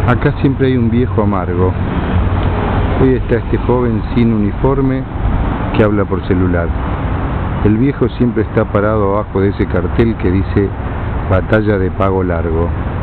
Acá siempre hay un viejo amargo. Hoy está este joven sin uniforme que habla por celular. El viejo siempre está parado abajo de ese cartel que dice batalla de pago largo.